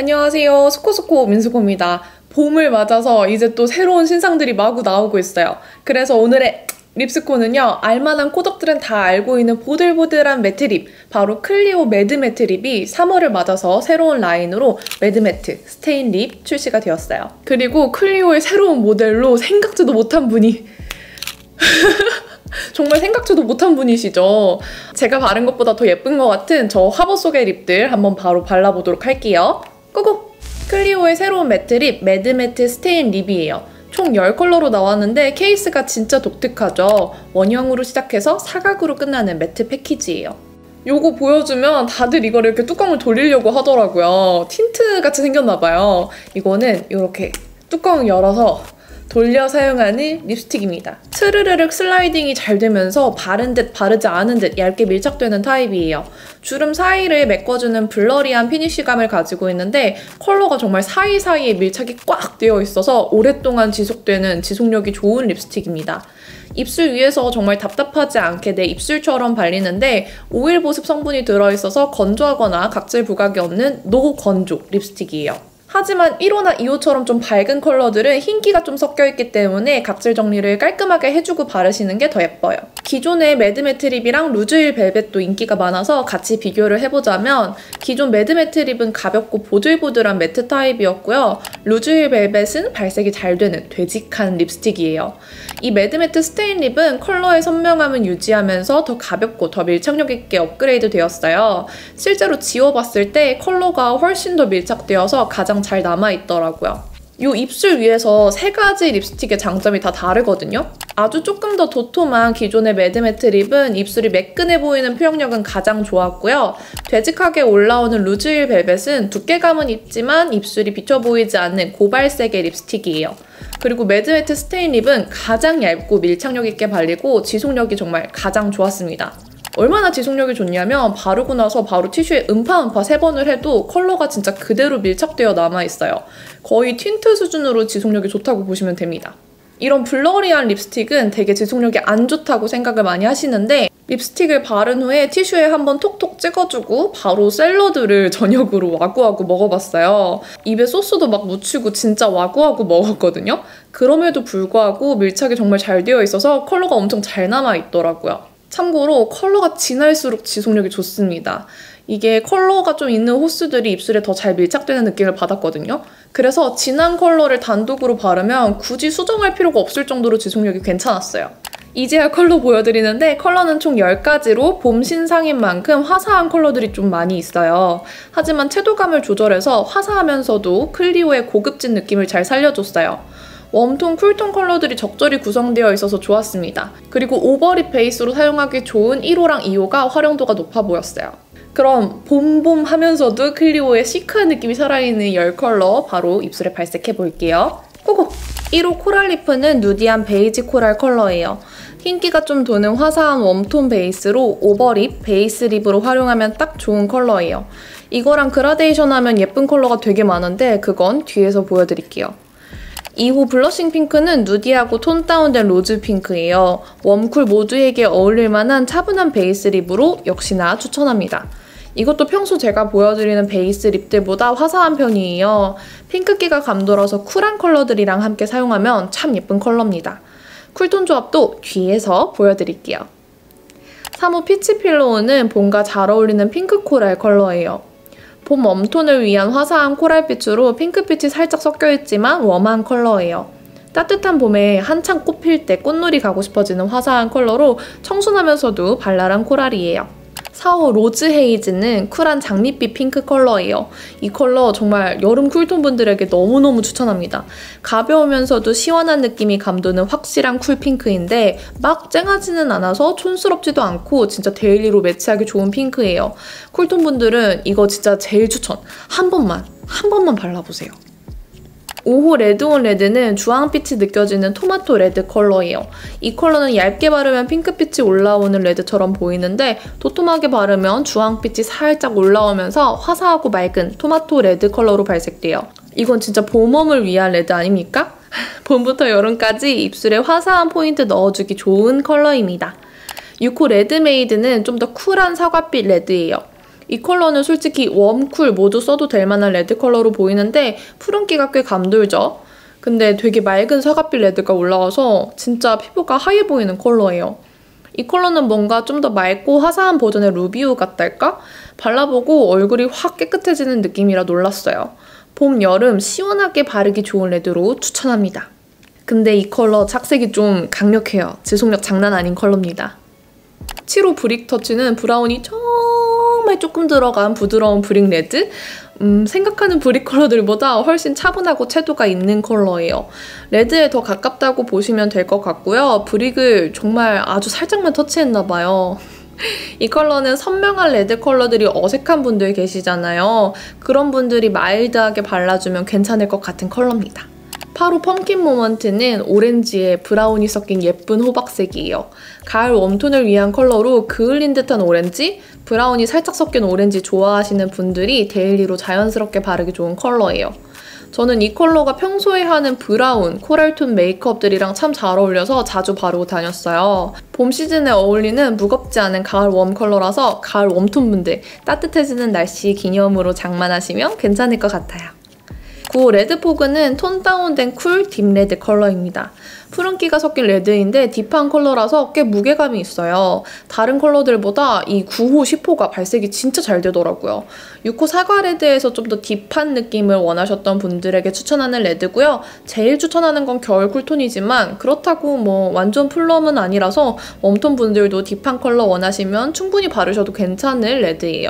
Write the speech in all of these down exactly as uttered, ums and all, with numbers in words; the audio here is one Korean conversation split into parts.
안녕하세요. 스코스코 민스코입니다. 봄을 맞아서 이제 또 새로운 신상들이 마구 나오고 있어요. 그래서 오늘의 립스코는요, 알만한 코덕들은 다 알고 있는 보들보들한 매트립, 바로 클리오 매드 매트립이 삼월을 맞아서 새로운 라인으로 매드 매트 스테인 립 출시가 되었어요. 그리고 클리오의 새로운 모델로 생각지도 못한 분이 정말 생각지도 못한 분이시죠. 제가 바른 것보다 더 예쁜 것 같은 저 화보 속의 립들 한번 바로 발라보도록 할게요. 고고! 클리오의 새로운 매트립 매드 매트 스테인 립이에요. 총 십 컬러로 나왔는데 케이스가 진짜 독특하죠. 원형으로 시작해서 사각으로 끝나는 매트 패키지예요. 요거 보여주면 다들 이걸 이렇게 뚜껑을 돌리려고 하더라고요. 틴트 같이 생겼나봐요. 이거는 이렇게 뚜껑을 열어서 돌려 사용하는 립스틱입니다. 스르르륵 슬라이딩이 잘 되면서 바른 듯 바르지 않은 듯 얇게 밀착되는 타입이에요. 주름 사이를 메꿔주는 블러리한 피니쉬감을 가지고 있는데 컬러가 정말 사이사이에 밀착이 꽉 되어 있어서 오랫동안 지속되는 지속력이 좋은 립스틱입니다. 입술 위에서 정말 답답하지 않게 내 입술처럼 발리는데 오일 보습 성분이 들어있어서 건조하거나 각질 부각이 없는 노건조 립스틱이에요. 하지만 일 호나 이 호처럼 좀 밝은 컬러들은 흰기가 좀 섞여있기 때문에 각질 정리를 깔끔하게 해주고 바르시는 게 더 예뻐요. 기존의 매드 매트 립이랑 루즈힐 벨벳도 인기가 많아서 같이 비교를 해보자면 기존 매드 매트 립은 가볍고 보들보들한 매트 타입이었고요. 루즈힐 벨벳은 발색이 잘 되는 되직한 립스틱이에요. 이 매드 매트 스테인 립은 컬러의 선명함은 유지하면서 더 가볍고 더 밀착력 있게 업그레이드 되었어요. 실제로 지워봤을 때 컬러가 훨씬 더 밀착되어서 가장 잘 남아있더라고요. 이 입술 위에서 세 가지 립스틱의 장점이 다 다르거든요. 아주 조금 더 도톰한 기존의 매드 매트 립은 입술이 매끈해 보이는 표현력은 가장 좋았고요. 되직하게 올라오는 루즈힐 벨벳은 두께감은 있지만 입술이 비쳐 보이지 않는 고발색의 립스틱이에요. 그리고 매드 매트 스테인 립은 가장 얇고 밀착력 있게 발리고 지속력이 정말 가장 좋았습니다. 얼마나 지속력이 좋냐면 바르고 나서 바로 티슈에 음파음파 세 번을 해도 컬러가 진짜 그대로 밀착되어 남아있어요. 거의 틴트 수준으로 지속력이 좋다고 보시면 됩니다. 이런 블러리한 립스틱은 되게 지속력이 안 좋다고 생각을 많이 하시는데 립스틱을 바른 후에 티슈에 한번 톡톡 찍어주고 바로 샐러드를 저녁으로 와구와구 먹어봤어요. 입에 소스도 막 묻히고 진짜 와구와구 먹었거든요. 그럼에도 불구하고 밀착이 정말 잘 되어 있어서 컬러가 엄청 잘 남아있더라고요. 참고로 컬러가 진할수록 지속력이 좋습니다. 이게 컬러가 좀 있는 호스들이 입술에 더 잘 밀착되는 느낌을 받았거든요. 그래서 진한 컬러를 단독으로 바르면 굳이 수정할 필요가 없을 정도로 지속력이 괜찮았어요. 이제야 컬러 보여드리는데 컬러는 총 열 가지로 봄 신상인 만큼 화사한 컬러들이 좀 많이 있어요. 하지만 채도감을 조절해서 화사하면서도 클리오의 고급진 느낌을 잘 살려줬어요. 웜톤, 쿨톤 컬러들이 적절히 구성되어 있어서 좋았습니다. 그리고 오버립 베이스로 사용하기 좋은 일 호랑 이 호가 활용도가 높아 보였어요. 그럼 봄봄 하면서도 클리오의 시크한 느낌이 살아있는 열 컬러 바로 입술에 발색해볼게요. 고고! 일 호 코랄 리프는 누디한 베이지 코랄 컬러예요. 흰기가 좀 도는 화사한 웜톤 베이스로 오버립, 베이스 립으로 활용하면 딱 좋은 컬러예요. 이거랑 그라데이션 하면 예쁜 컬러가 되게 많은데 그건 뒤에서 보여드릴게요. 이 호 블러싱 핑크는 누디하고 톤 다운된 로즈 핑크예요. 웜쿨 모두에게 어울릴만한 차분한 베이스 립으로 역시나 추천합니다. 이것도 평소 제가 보여드리는 베이스 립들보다 화사한 편이에요. 핑크기가 감돌아서 쿨한 컬러들이랑 함께 사용하면 참 예쁜 컬러입니다. 쿨톤 조합도 뒤에서 보여드릴게요. 삼 호 피치 필로우는 봄과 잘 어울리는 핑크 코랄 컬러예요. 봄 웜톤을 위한 화사한 코랄빛으로 핑크빛이 살짝 섞여있지만 웜한 컬러예요. 따뜻한 봄에 한창 꽃 필 때 꽃놀이 가고 싶어지는 화사한 컬러로 청순하면서도 발랄한 코랄이에요. 사 호 로즈 헤이즈는 쿨한 장밋빛 핑크 컬러예요. 이 컬러 정말 여름 쿨톤 분들에게 너무너무 추천합니다. 가벼우면서도 시원한 느낌이 감도는 확실한 쿨 핑크인데 막 쨍하지는 않아서 촌스럽지도 않고 진짜 데일리로 매치하기 좋은 핑크예요. 쿨톤 분들은 이거 진짜 제일 추천! 한 번만, 한 번만 발라보세요. 오 호 레드온 레드는 주황빛이 느껴지는 토마토 레드 컬러예요. 이 컬러는 얇게 바르면 핑크빛이 올라오는 레드처럼 보이는데 도톰하게 바르면 주황빛이 살짝 올라오면서 화사하고 맑은 토마토 레드 컬러로 발색돼요. 이건 진짜 봄웜을 위한 레드 아닙니까? 봄부터 여름까지 입술에 화사한 포인트 넣어주기 좋은 컬러입니다. 육 호 레드메이드는 좀 더 쿨한 사과빛 레드예요. 이 컬러는 솔직히 웜, 쿨 모두 써도 될 만한 레드 컬러로 보이는데 푸른기가 꽤 감돌죠? 근데 되게 맑은 사과빛 레드가 올라와서 진짜 피부가 하얘 보이는 컬러예요. 이 컬러는 뭔가 좀 더 맑고 화사한 버전의 루비우 같달까? 발라보고 얼굴이 확 깨끗해지는 느낌이라 놀랐어요. 봄, 여름 시원하게 바르기 좋은 레드로 추천합니다. 근데 이 컬러 착색이 좀 강력해요. 지속력 장난 아닌 컬러입니다. 칠호 브릭 터치는 브라운이 정말 조금 들어간 부드러운 브릭 레드? 음, 생각하는 브릭 컬러들보다 훨씬 차분하고 채도가 있는 컬러예요. 레드에 더 가깝다고 보시면 될 것 같고요. 브릭을 정말 아주 살짝만 터치했나봐요. 이 컬러는 선명한 레드 컬러들이 어색한 분들 계시잖아요. 그런 분들이 마일드하게 발라주면 괜찮을 것 같은 컬러입니다. 팔호 펌킨 모먼트는 오렌지에 브라운이 섞인 예쁜 호박색이에요. 가을 웜톤을 위한 컬러로 그을린 듯한 오렌지, 브라운이 살짝 섞인 오렌지 좋아하시는 분들이 데일리로 자연스럽게 바르기 좋은 컬러예요. 저는 이 컬러가 평소에 하는 브라운, 코랄톤 메이크업들이랑 참 잘 어울려서 자주 바르고 다녔어요. 봄 시즌에 어울리는 무겁지 않은 가을 웜 컬러라서 가을 웜톤 분들 따뜻해지는 날씨 기념으로 장만하시면 괜찮을 것 같아요. 구호 레드포그는 톤 다운된 쿨 딥 레드 컬러입니다. 푸른기가 섞인 레드인데 딥한 컬러라서 꽤 무게감이 있어요. 다른 컬러들보다 이 구호, 십호가 발색이 진짜 잘 되더라고요. 육호 사과 레드에서 좀 더 딥한 느낌을 원하셨던 분들에게 추천하는 레드고요. 제일 추천하는 건 겨울 쿨톤이지만 그렇다고 뭐 완전 플럼은 아니라서 웜톤 분들도 딥한 컬러 원하시면 충분히 바르셔도 괜찮을 레드예요.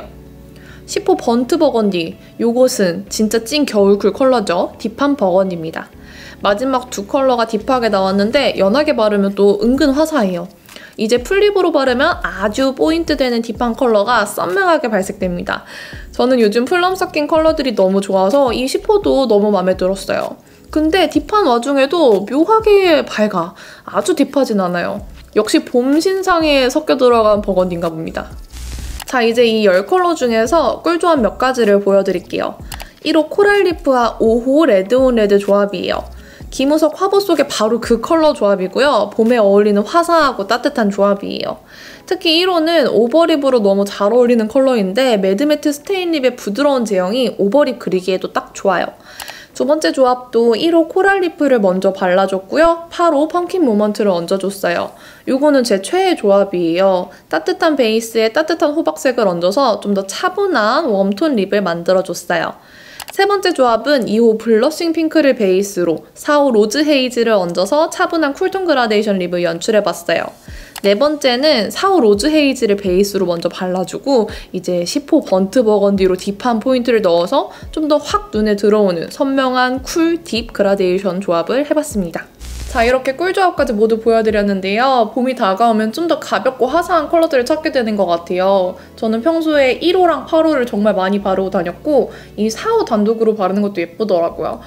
십호 번트 버건디, 요것은 진짜 찐 겨울쿨 컬러죠. 딥한 버건디입니다. 마지막 두 컬러가 딥하게 나왔는데 연하게 바르면 또 은근 화사해요. 이제 풀립으로 바르면 아주 포인트 되는 딥한 컬러가 선명하게 발색됩니다. 저는 요즘 플럼 섞인 컬러들이 너무 좋아서 이 십호도 너무 마음에 들었어요. 근데 딥한 와중에도 묘하게 밝아. 아주 딥하진 않아요. 역시 봄 신상에 섞여 들어간 버건디인가 봅니다. 자, 이제 이 열 컬러 중에서 꿀조합 몇 가지를 보여드릴게요. 일호 코랄리프와 오호 레드온 레드 조합이에요. 김우석 화보 속에 바로 그 컬러 조합이고요. 봄에 어울리는 화사하고 따뜻한 조합이에요. 특히 일호는 오버립으로 너무 잘 어울리는 컬러인데 매드매트 스테인 립의 부드러운 제형이 오버립 그리기에도 딱 좋아요. 두 번째 조합도 일호 코랄리프를 먼저 발라줬고요. 팔호 펌킨 모먼트를 얹어줬어요. 요거는 제 최애 조합이에요. 따뜻한 베이스에 따뜻한 호박색을 얹어서 좀 더 차분한 웜톤 립을 만들어줬어요. 세 번째 조합은 이호 블러싱 핑크를 베이스로 사호 로즈 헤이즈를 얹어서 차분한 쿨톤 그라데이션 립을 연출해봤어요. 네 번째는 사호 로즈 헤이즈를 베이스로 먼저 발라주고 이제 십호 번트 버건디로 딥한 포인트를 넣어서 좀 더 확 눈에 들어오는 선명한 쿨 딥 그라데이션 조합을 해봤습니다. 자, 이렇게 꿀조합까지 모두 보여드렸는데요. 봄이 다가오면 좀 더 가볍고 화사한 컬러들을 찾게 되는 것 같아요. 저는 평소에 일호랑 팔호를 정말 많이 바르고 다녔고 이 사호 단독으로 바르는 것도 예쁘더라고요.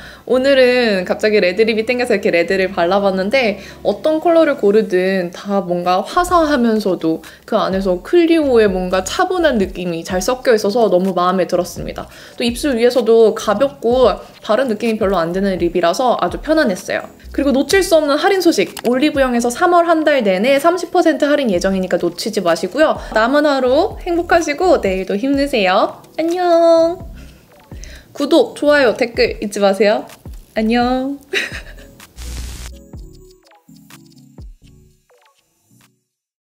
오늘은 갑자기 레드립이 땡겨서 이렇게 레드를 발라봤는데 어떤 컬러를 고르든 다 뭔가 화사하면서도 그 안에서 클리오의 뭔가 차분한 느낌이 잘 섞여 있어서 너무 마음에 들었습니다. 또 입술 위에서도 가볍고 바른 느낌이 별로 안 드는 립이라서 아주 편안했어요. 그리고 놓칠 수 없는 할인 소식! 올리브영에서 삼월 한 달 내내 삼십 퍼센트 할인 예정이니까 놓치지 마시고요. 남은 하루 행복하시고 내일도 힘내세요. 안녕! 구독, 좋아요, 댓글 잊지 마세요. 안녕!